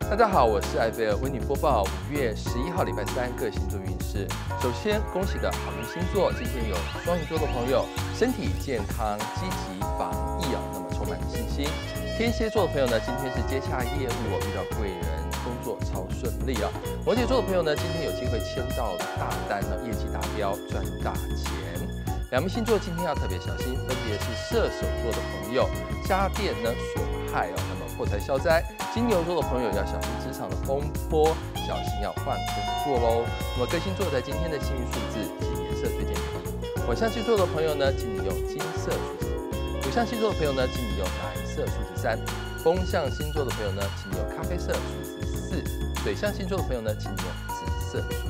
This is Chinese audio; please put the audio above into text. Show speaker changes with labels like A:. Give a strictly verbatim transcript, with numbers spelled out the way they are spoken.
A: 大家好，我是艾菲尔，为你播报五月十一号礼拜三各星座运势。首先，恭喜的好运星座，今天有双鱼座的朋友，身体健康，积极防疫哦，那么充满信心。天蝎座的朋友呢，今天是接洽业务哦，遇到贵人，工作超顺利啊。摩羯座的朋友呢，今天有机会签到大单呢，业绩达标，赚大钱。两名星座今天要特别小心，分别是射手座的朋友，家电呢损害哦，那么破财消灾。金牛座的朋友要小心职场的风波，小心要换工作喽。那么各星座在今天的幸运数字及颜色推荐题，火象星座的朋友呢，请你用金色数字；土象星座的朋友呢，请你用蓝色数字三；风象星座的朋友呢，请你用咖啡色数字四；水象星座的朋友呢，请你用紫色数